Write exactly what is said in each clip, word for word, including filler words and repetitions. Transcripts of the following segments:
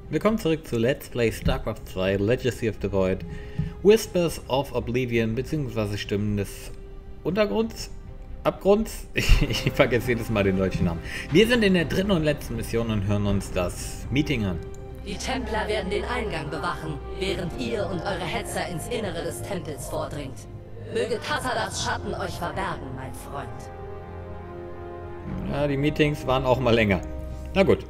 Willkommen zurück zu Let's Play StarCraft zwei Legacy of the Void, Whispers of Oblivion bzw. Stimmen des Untergrunds, Abgrunds, ich vergesse jedes Mal den deutschen Namen. Wir sind in der dritten und letzten Mission und hören uns das Meeting an. Die Templer werden den Eingang bewachen, während ihr und eure Hetzer ins Innere des Tempels vordringt. Möge Tassadas Schatten euch verbergen, mein Freund. Ja, die Meetings waren auch mal länger. Na gut.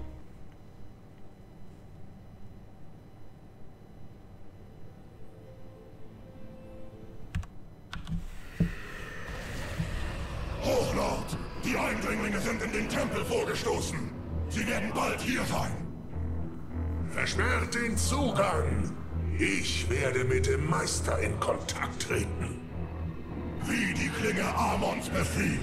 Hochlord, die Eindringlinge sind in den Tempel vorgestoßen. Sie werden bald hier sein. Versperrt den Zugang. Ich werde mit dem Meister in Kontakt treten. Wie die Klinge Amons befiehlt.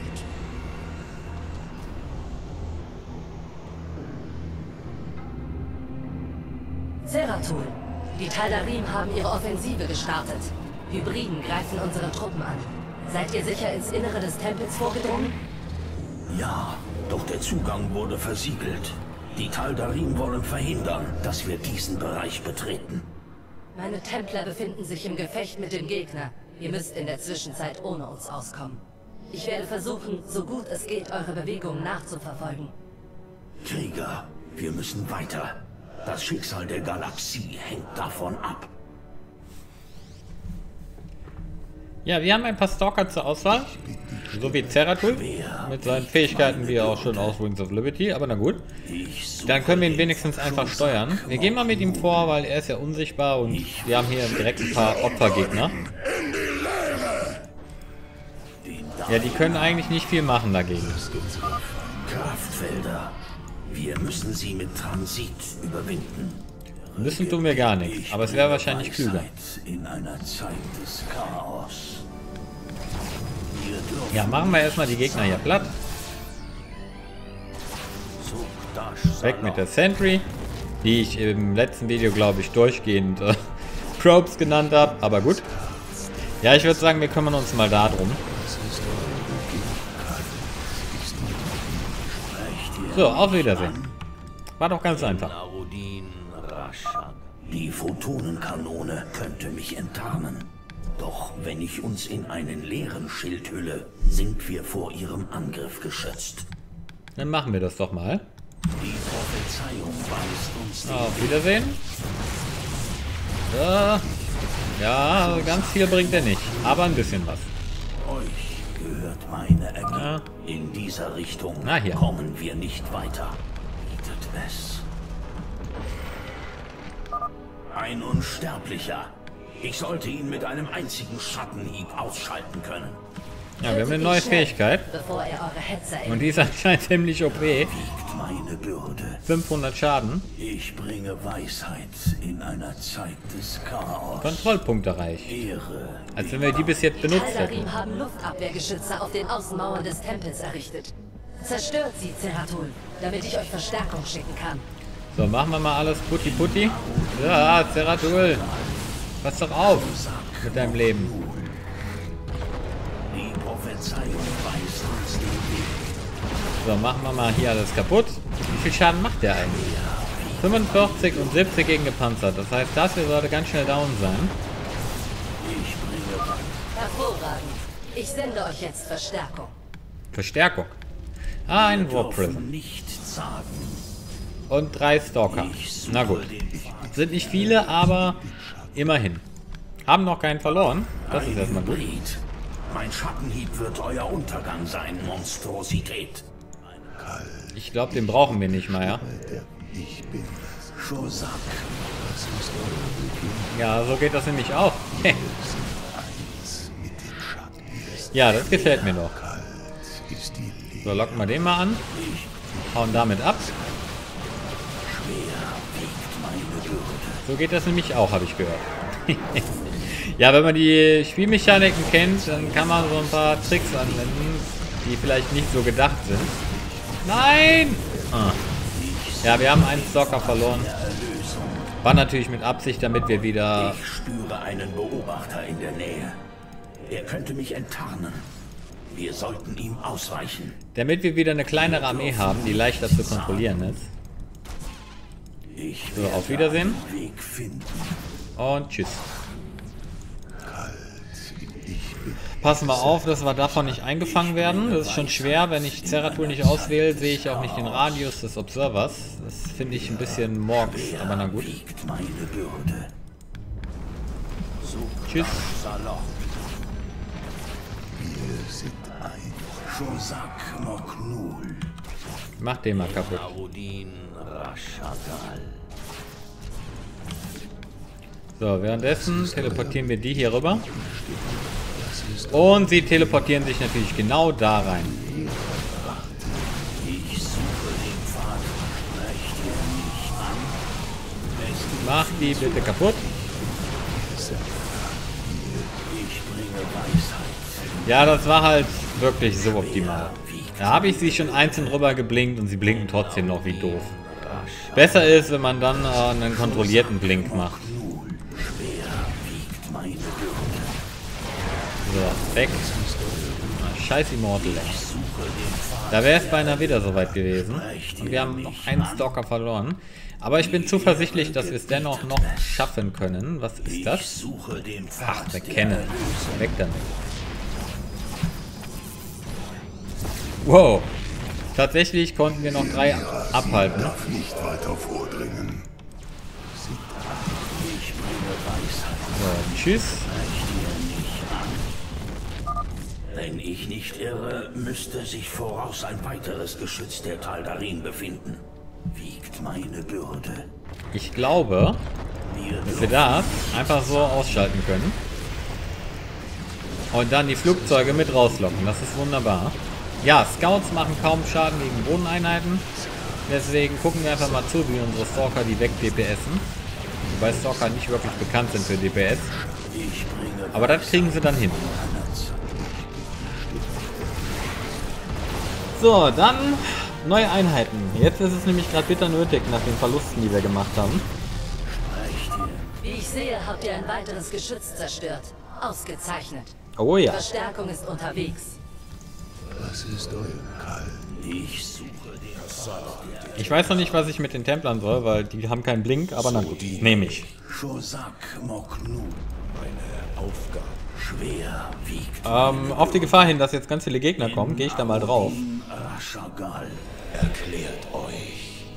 Zeratul, die Taldarim haben ihre Offensive gestartet. Hybriden greifen unsere Truppen an. Seid ihr sicher ins Innere des Tempels vorgedrungen? Ja, doch der Zugang wurde versiegelt. Die Taldarim wollen verhindern, dass wir diesen Bereich betreten. Meine Templer befinden sich im Gefecht mit dem Gegner. Ihr müsst in der Zwischenzeit ohne uns auskommen. Ich werde versuchen, so gut es geht, eure Bewegungen nachzuverfolgen. Krieger, wir müssen weiter. Das Schicksal der Galaxie hängt davon ab. Ja, wir haben ein paar Stalker zur Auswahl. So wie Zeratul. Mit seinen Fähigkeiten wie auch schon aus Wings of Liberty. Aber na gut. Dann können wir ihn wenigstens einfach steuern. Wir gehen mal mit ihm vor, weil er ist ja unsichtbar. Und wir haben hier direkt ein paar Opfergegner. Ja, die können eigentlich nicht viel machen dagegen. Kraftfelder. Wir müssen sie mit Transit überwinden. Müssen tun wir gar nichts, aber es wäre wahrscheinlich klüger. In einer Zeit des Chaos. Ja, machen wir erstmal die Gegner hier platt. Weg mit der Sentry, die ich im letzten Video, glaube ich, durchgehend äh, Probes genannt habe, aber gut. Ja, ich würde sagen, wir kümmern uns mal darum. So, auf Wiedersehen. War doch ganz einfach. Die Photonenkanone könnte mich enttarnen. Doch wenn ich uns in einen leeren Schild hülle, sind wir vor ihrem Angriff geschützt. Dann machen wir das doch mal. Die Prophezeiung weist uns Auf Wiedersehen. So. Ja, ganz viel bringt er nicht, aber ein bisschen was. Euch gehört meine Energie. Ja. In dieser Richtung Na, hier. kommen wir nicht weiter. Bietet es. Ein Unsterblicher. Ich sollte ihn mit einem einzigen Schattenhieb ausschalten können. Ja, wir haben eine neue Fähigkeit. Bevor er eure Hetzer Und die ist anscheinend ziemlich O P. Wiegt meine Bürde. fünfhundert Schaden. Ich bringe Weisheit in einer Zeit des Chaos. Kontrollpunkt erreicht. Ehre. Als wenn wir die bis jetzt benutzt hätten. Taldarim haben Luftabwehrgeschütze auf den Außenmauern des Tempels errichtet. Zerstört sie, Zeratul, damit ich euch Verstärkung schicken kann. So, machen wir mal alles putti putti. Ja, Zeratul. Pass doch auf mit deinem Leben. Die Prophezeiung weist uns den Weg. So, machen wir mal hier alles kaputt. Wie viel Schaden macht der eigentlich? fünfundvierzig und siebzig gegen gepanzert. Das heißt, das hier sollte ganz schnell down sein. Ich bringe Hervorragend. Ich sende euch jetzt Verstärkung. Verstärkung. Ah, ein Warp dürfen Prism. nichts sagen. Und drei Stalker. Na gut. Sind nicht viele, aber immerhin. Haben noch keinen verloren. Das ist erstmal gut. Hybrid. Mein Schattenhieb wird euer Untergang sein, Monstrosität. Ich glaube, den brauchen wir nicht mal, ja. Schursak. Ja, so geht das nämlich auch. Ja, das gefällt mir doch. So, locken wir den mal an. Hauen damit ab. So geht das nämlich auch, habe ich gehört. Ja, wenn man die Spielmechaniken kennt, dann kann man so ein paar Tricks anwenden, die vielleicht nicht so gedacht sind. Nein! Ah. Ja, wir haben einen Stalker verloren. War natürlich mit Absicht, damit wir wieder... Ich spüre einen Beobachter in der Nähe. Er könnte mich enttarnen. Wir sollten ihm ausweichen. Damit wir wieder eine kleinere Armee haben, die leichter zu kontrollieren ist. So, auf Wiedersehen. Weg finden. Und tschüss. Passen wir auf, dass wir davon nicht eingefangen werden. Das ist schon schwer. Wenn ich Zeratul nicht auswähle, sehe ich auch nicht den Radius des Observers. Das finde ich ein bisschen Morgs, aber na gut. Tschüss. Mach den mal kaputt. So, währenddessen teleportieren wir die hier rüber. Und sie teleportieren sich natürlich genau da rein. Mach die bitte kaputt. Ja, das war halt wirklich so optimal. Da habe ich sie schon einzeln rüber geblinkt und sie blinken trotzdem noch wie doof. Besser ist, wenn man dann äh, einen kontrollierten Blink macht. So, weg. Scheiß Immortal. Da wäre es beinahe wieder soweit gewesen. Und wir haben noch einen Stalker verloren. Aber ich bin zuversichtlich, dass wir es dennoch noch schaffen können. Was ist das? Ach, der Kenne. Weg damit. Wow. Tatsächlich konnten wir noch drei abhalten. Darf nicht weiter vordringen. So, tschüss. Wenn ich nicht irre, müsste sich voraus ein weiteres Geschütz der Taldarin befinden. Wiegt meine Bürde. Ich glaube, dass wir das einfach so ausschalten können. Und dann die Flugzeuge mit rauslocken. Das ist wunderbar. Ja, Scouts machen kaum Schaden gegen Bodeneinheiten. Deswegen gucken wir einfach mal zu, wie unsere Stalker die weg-D P S en. Wobei Stalker nicht wirklich bekannt sind für D P S. Aber das kriegen sie dann hin. So, dann neue Einheiten. Jetzt ist es nämlich gerade bitter nötig nach den Verlusten, die wir gemacht haben. Wie ich sehe, habt ihr ein weiteres Geschütz zerstört. Ausgezeichnet. Oh ja. Verstärkung ist unterwegs. Was ist euer Kall? Ich suche den Ich weiß noch nicht, was ich mit den Templern soll, weil die haben keinen Blink, aber na gut, nehme ich. Shosak Moknu. Meine Aufgabe. Schwer wiegt. Ähm, auf die Gefahr hin, dass jetzt ganz viele Gegner kommen, gehe ich da mal drauf. Rashagal erklärt euch.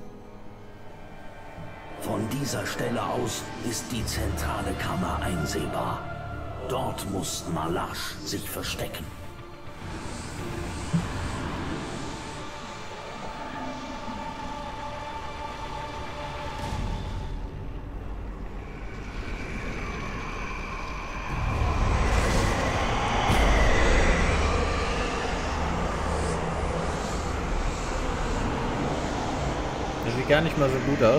Von dieser Stelle aus ist die zentrale Kammer einsehbar. Dort muss Malash sich verstecken. Das sieht gar nicht mal so gut aus.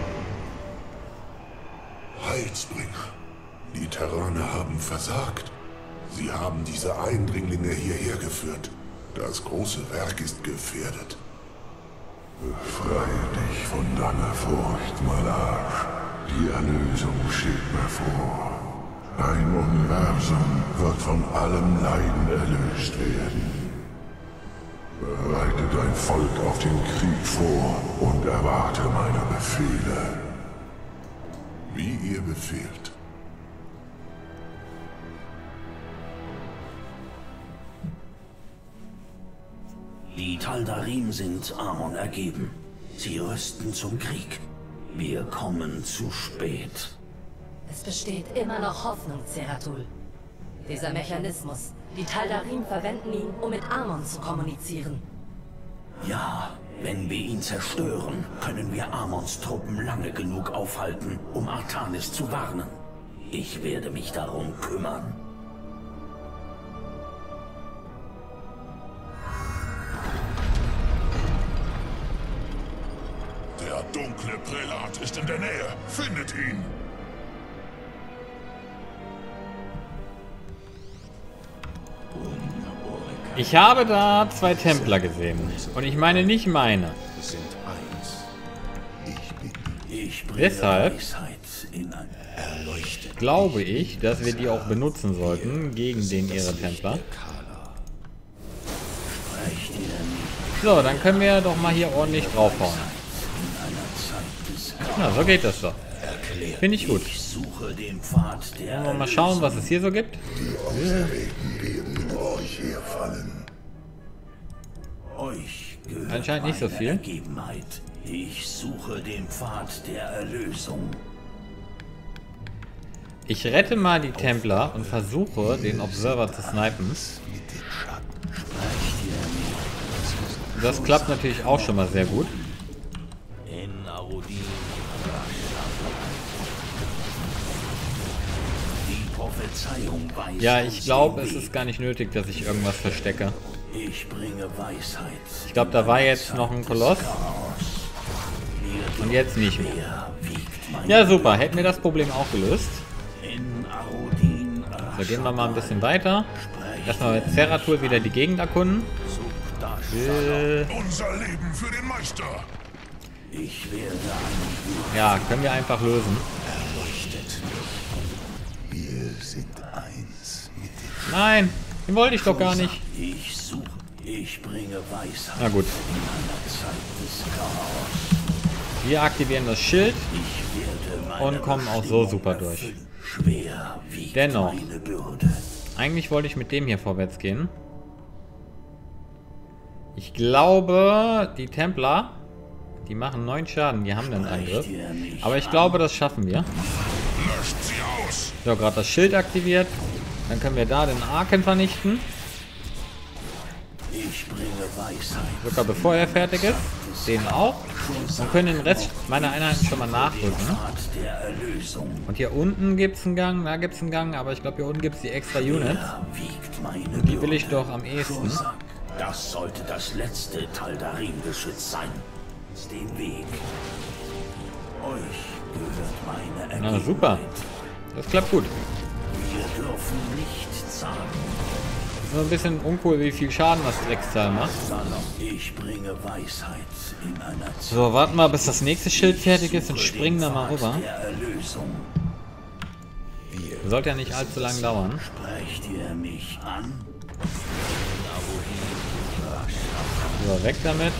Heilsbringer. Die Terraner haben versagt. Sie haben diese Eindringlinge hierher geführt. Das große Werk ist gefährdet. Befreie dich von deiner Furcht, Malash. Die Erlösung steht bevor. Dein Universum wird von allem Leiden erlöst werden. Bereite dein Volk auf den Krieg vor und erwarte meine Befehle. Wie ihr befehlt. Die Taldarim sind Amon ergeben. Sie rüsten zum Krieg. Wir kommen zu spät. Es besteht immer noch Hoffnung, Zeratul. Dieser Mechanismus. Die Taldarim verwenden ihn, um mit Amon zu kommunizieren. Ja, wenn wir ihn zerstören, können wir Amons Truppen lange genug aufhalten, um Artanis zu warnen. Ich werde mich darum kümmern. Der dunkle Prälat ist in der Nähe. Findet ihn! Ich habe da zwei Templer gesehen. Und ich meine nicht meine. Deshalb glaube ich, dass wir die auch benutzen sollten gegen den ihre Templer. So, dann können wir doch mal hier ordentlich draufhauen. Na, so geht das doch. Finde ich gut. Ich suche den Pfad der Wollen wir mal schauen, was es hier so gibt? Die Auserwählten werden in euch herfallen. Euch gehört Anscheinend nicht so meine viel. Ergebenheit. Ich suche den Pfad der Erlösung. Ich rette mal die Templer und versuche, den Observer zu snipen. Das klappt natürlich auch schon mal sehr gut. In Arodin. Die Prophezeiung weist Ja, uns ich glaube, den es Weg. ist gar nicht nötig, dass ich irgendwas verstecke. Ich bringe Weisheit. Ich glaube, da war jetzt noch ein Koloss. Und jetzt nicht mehr. Wer wiegt mein Ja, super. Hätten wir das Problem auch gelöst. in Arodin? So, gehen wir mal ein bisschen weiter. Erstmal mit Zeratul wieder die Gegend erkunden. Äh, Unser Leben für den Meister. Ich werde ein ja, können wir einfach lösen. Wir sind eins mit dem Nein, den wollte ich doch gar nicht. Ich suche. Ich bringe Weisheit. Na gut. In einer Zeit des Chaos. Wir aktivieren das Schild Ich werde meine und kommen auch so super durch. erfüllen. Schwer wiegt Dennoch. meine Bürde. Eigentlich wollte ich mit dem hier vorwärts gehen. Ich glaube, die Templer, die machen neun Schaden. Die haben einen Angriff. Aber ich glaube, das schaffen wir. Löscht sie aus. So, gerade das Schild aktiviert. Dann können wir da den Arken vernichten. Ich bringe Weisheit. Sogar bevor er fertig ist. Den auch. Und können den Rest meiner Einheiten schon mal nachrücken. Pfad der Erlösung. Und hier unten gibt es einen Gang. Da gibt es einen Gang. Aber ich glaube, hier unten gibt es die extra Units. Wer wiegt meine Die will ich doch am ehesten. Das sollte das letzte Taldarim-Geschütz sein. Den Weg. Euch gehört meine Na Ergebenheit. super. Das klappt gut. Wir dürfen nicht sagen. Nur ein bisschen uncool, wie viel Schaden das Drecksteil macht. Ich bringe Weisheit in einer Zeit. So, warten wir, bis das nächste Schild fertig ist und springen da mal rüber. Der Erlösung. Sollte ja nicht allzu lang dauern. Sprecht ihr mich an? So, weg damit.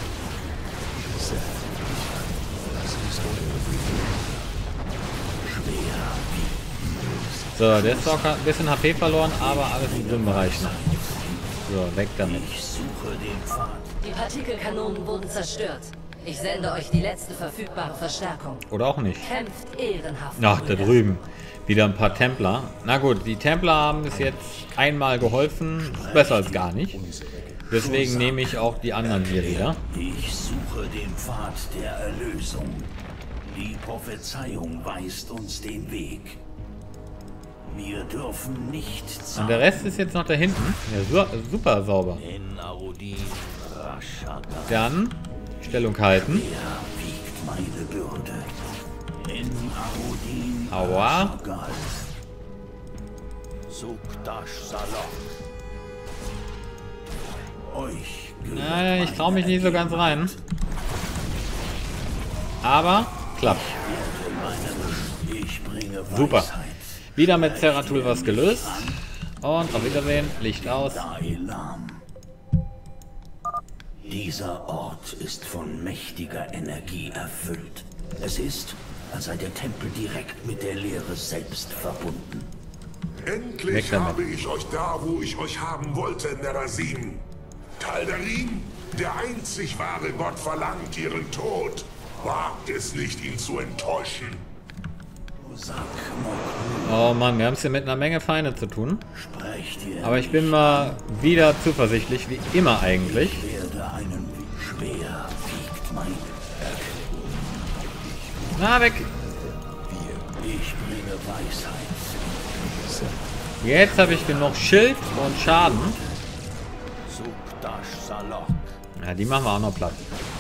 So, der ist auch ein bisschen H P verloren, aber alles im grünen Bereich noch. So, weg damit. Ich suche den Pfad. Die Partikelkanonen wurden zerstört. Ich sende euch die letzte verfügbare Verstärkung. Oder auch nicht. Kämpft ehrenhaft. Ach, da Brüder. drüben. Wieder ein paar Templer. Na gut, die Templer haben bis jetzt einmal geholfen. Besser als gar nicht. Deswegen nehme ich auch die anderen hier wieder. Ich suche den Pfad der Erlösung. Die Prophezeiung weist uns den Weg. Wir dürfen nicht Und der Rest ist jetzt noch da hinten. Ja, su super sauber. in Arodin. Rashaga. Dann Stellung halten. Wer wiegt meine Bürde? In Arodin. Aua. Rashagal. Sukdash Salok. Euch gehört Naja, ich traue mich meine nicht so ganz rein. Aber klappt. Ich bringe Super. Weisheit. Wieder mit Zeratul was gelöst. Und auf Wiedersehen. Licht aus. Dailam. Dieser Ort ist von mächtiger Energie erfüllt. Es ist, als sei der Tempel direkt mit der Lehre selbst verbunden. Endlich Weg damit. habe ich euch da, wo ich euch haben wollte, Nerasim. Taldarim, der einzig wahre Gott, verlangt ihren Tod. Wagt es nicht, ihn zu enttäuschen. Sag, Oh Mann, wir haben es hier mit einer Menge Feinde zu tun. sprecht ihr, Aber ich bin mal wieder zuversichtlich, wie immer eigentlich. werde einen schwer wiegt mein Na, weg. Ich bringe Weisheit. Jetzt habe ich genug Schild und Schaden. Sukdash Salok. Ja, die machen wir auch noch platt.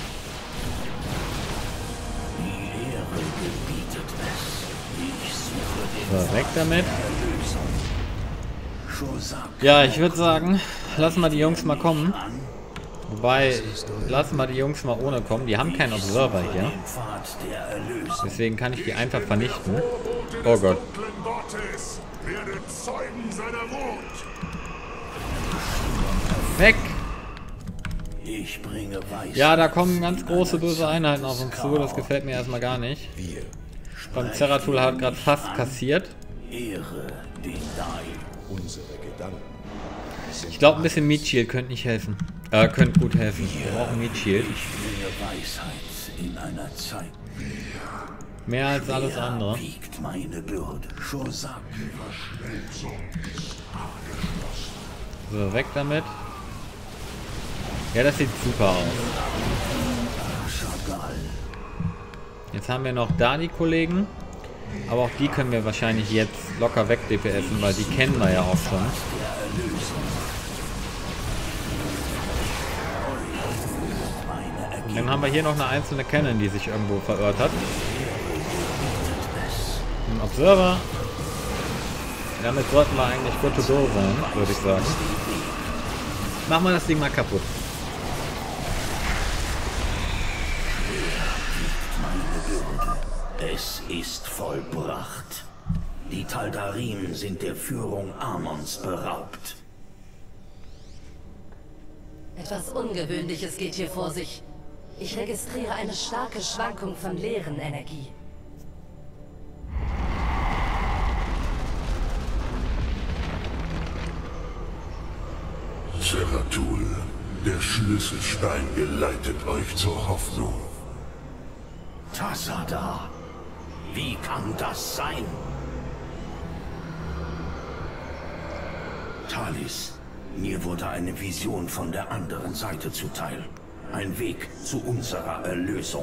Die Ehre gebietet es. Ich suche den So, weg damit. Erlösung. Shozak. Ja, ich würde sagen, lassen wir die Jungs mal kommen. Wobei, lassen wir die Jungs mal ohne kommen. Die haben keinen Observer hier. Den Pfad der Erlösung. Deswegen kann ich die einfach vernichten. Oh Gott. Dunklen Gottes, werde Zeugen seiner Wut. Weg! Ich bringe Weisheit. Ja, da kommen ganz große böse Einheiten auf uns zu. Das gefällt mir erstmal gar nicht. Beim Zeratul hat gerade fast kassiert. Ehre den Dai. Unsere Gedanken. Ich glaube, ein bisschen Meat Shield könnte nicht helfen. Äh, könnte gut helfen. Wir brauchen Meat Shield. Ich bringe Weisheit in einer Zeit. Mehr als alles Wer andere. wiegt meine Bürde? Shozak. So, weg damit. Ja, das sieht super aus. Chagall. Jetzt haben wir noch da die Kollegen. Aber auch die können wir wahrscheinlich jetzt locker weg D P S en, weil die kennen wir ja auch schon. Und dann haben wir hier noch eine einzelne Cannon, die sich irgendwo verirrt hat. Ein Observer. Damit sollten wir eigentlich good to go sein, würde ich sagen. Machen wir das Ding mal kaputt. Es ist vollbracht. Die Taldarim sind der Führung Amons beraubt. Etwas Ungewöhnliches geht hier vor sich. Ich registriere eine starke Schwankung von leeren Energie. Zeratul, der Schlüsselstein geleitet euch zur Hoffnung. Tassada, wie kann das sein? Talis, mir wurde eine Vision von der anderen Seite zuteil. Ein Weg zu unserer Erlösung.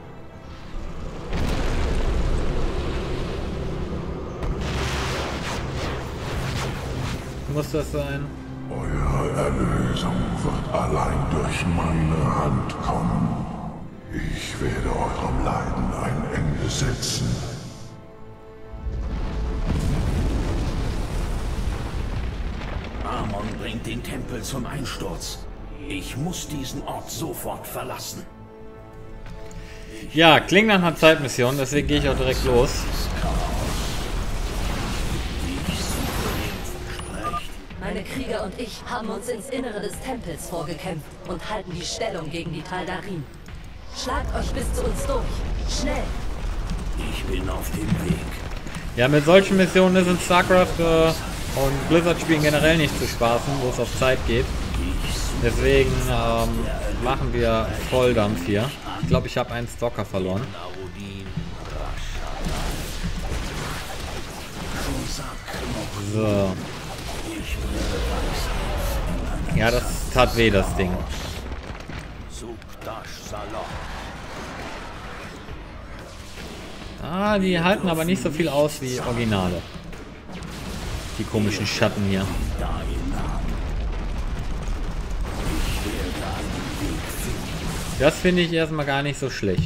Muss das sein? Eure Erlösung wird allein durch meine Hand kommen. Ich werde eurem Leiden ein Ende setzen. Amon bringt den Tempel zum Einsturz. Ich muss diesen Ort sofort verlassen. Ja, klingt nach einer Zeitmission, deswegen gehe ich auch direkt los. Meine Krieger und ich haben uns ins Innere des Tempels vorgekämpft und halten die Stellung gegen die Taldarim. Schlagt euch bis zu uns durch. Schnell! Ich bin auf dem Weg. Ja, mit solchen Missionen ist in StarCraft äh, und Blizzard-Spielen generell nicht zu spaßen, wo es auf Zeit geht. Deswegen ähm, machen wir Volldampf hier. Ich glaube, ich habe einen Stalker verloren. So. Ja, das tat weh, das Ding. Ah, die halten aber nicht so viel aus wie Originale. Die komischen Schatten hier. Das finde ich erstmal gar nicht so schlecht.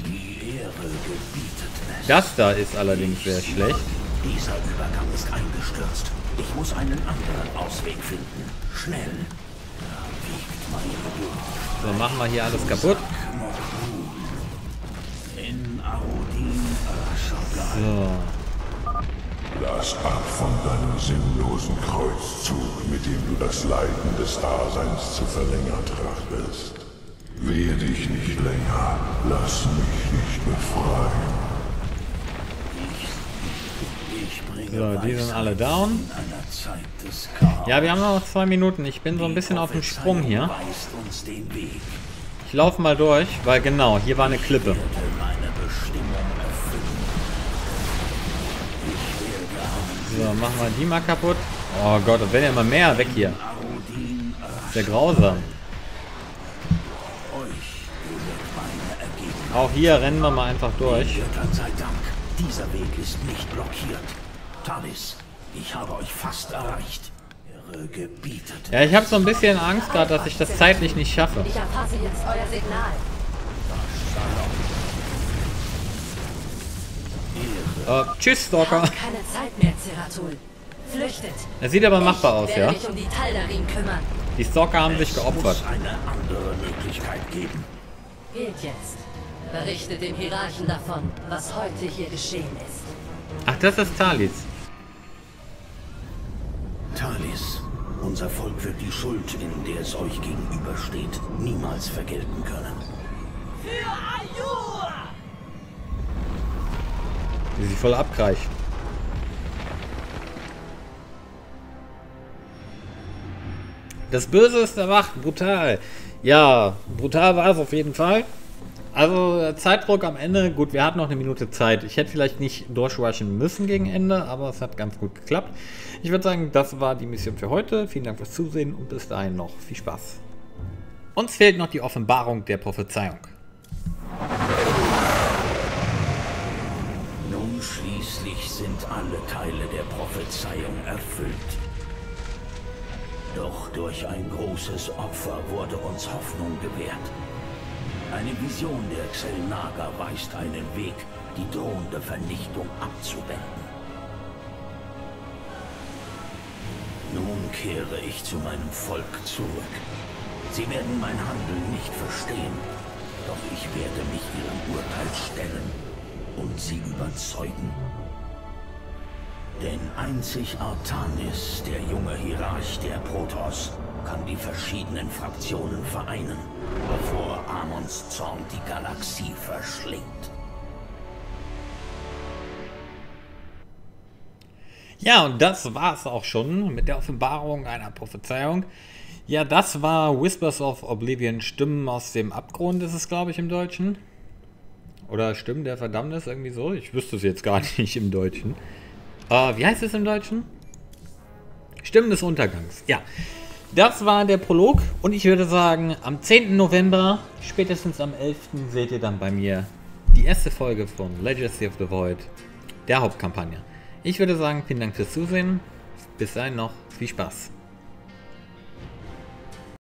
Das da ist allerdings sehr schlecht. Dieser Übergang ist eingestürzt. Ich muss einen anderen Ausweg finden. Schnell. So, machen wir hier alles kaputt. So. Lass ab von deinem sinnlosen Kreuzzug, mit dem du das Leiden des Daseins zu verlängern trachtest. Wehe dich nicht länger. Lass mich nicht befreien. So, die sind alle down. Ja, wir haben noch zwei Minuten. Ich bin so ein bisschen auf dem Sprung hier. Ich laufe mal durch, weil genau, hier war eine Klippe. So, machen wir die mal kaputt. Oh Gott, und wenn ja immer mehr weg hier. Sehr grausam. Auch hier rennen wir mal einfach durch. Dieser Weg ist nicht blockiert. Talis, ich habe euch fast erreicht. Ihre gebietet. Ja, ich habe so ein bisschen Angst gerade, dass ich das zeitlich nicht schaffe. Ich erfasse jetzt euer Signal. Uh, tschüss, Stalker. Habt keine Zeit mehr, Zeratul. Flüchtet. Es sieht aber machbar aus, ich ja. werde mich um die Taldarim kümmern. Die Stalker haben sich geopfert. Es muss eine andere Möglichkeit geben. Geht jetzt. Berichtet dem Hierarchen davon, was heute hier geschehen ist. Ach, das ist Talis. Talis, unser Unser Volk wird die Schuld, in der es euch gegenübersteht, niemals vergelten können. Für Ayur! Wie sie voll abgreift. Das Böse ist erwacht. Brutal. Ja, brutal war es auf jeden Fall. Also Zeitdruck am Ende. Gut, wir hatten noch eine Minute Zeit. Ich hätte vielleicht nicht durchrushen müssen gegen Ende, aber es hat ganz gut geklappt. Ich würde sagen, das war die Mission für heute. Vielen Dank fürs Zusehen und bis dahin noch viel Spaß. Uns fehlt noch die Offenbarung der Prophezeiung. Nun schließlich sind alle Teile der Prophezeiung erfüllt. Doch durch ein großes Opfer wurde uns Hoffnung gewährt. Eine Vision der Xel'Naga weist einen Weg, die drohende Vernichtung abzuwenden. Nun kehre ich zu meinem Volk zurück. Sie werden mein Handeln nicht verstehen, doch ich werde mich ihrem Urteil stellen und sie überzeugen. Denn einzig Artanis, der junge Hierarch der Protoss, kann die verschiedenen Fraktionen vereinen, bevor Amons Zorn die Galaxie verschlingt. Ja, und das war's auch schon mit der Offenbarung einer Prophezeiung. Ja, das war Whispers of Oblivion, Stimmen aus dem Abgrund ist es, glaube ich, im Deutschen. Oder Stimmen der Verdammnis, irgendwie so. Ich wüsste es jetzt gar nicht im Deutschen. Uh, wie heißt es im Deutschen? Stimmen des Untergangs. Ja, das war der Prolog. Und ich würde sagen, am zehnten November, spätestens am elften seht ihr dann bei mir die erste Folge von Legacy of the Void, der Hauptkampagne. Ich würde sagen, vielen Dank fürs Zusehen. Bis dahin noch viel Spaß.